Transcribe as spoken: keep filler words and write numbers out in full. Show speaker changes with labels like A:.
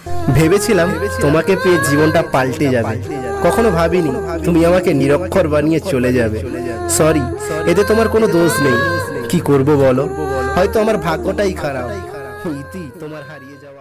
A: ভেবেছিলাম তোমাকে পেয়ে জীবনটা পাল্টে যাবে, কখনো ভাবিনি তুমি আমাকে নিরক্ষর বানিয়ে চলে যাবে। সরি, এতে তোমার কোনো দোষ নেই। কি করব বলো, হয়তো আমার ভাগ্যটাই খারাপ। ইতি তোমার হারিয়ে যাওয়া।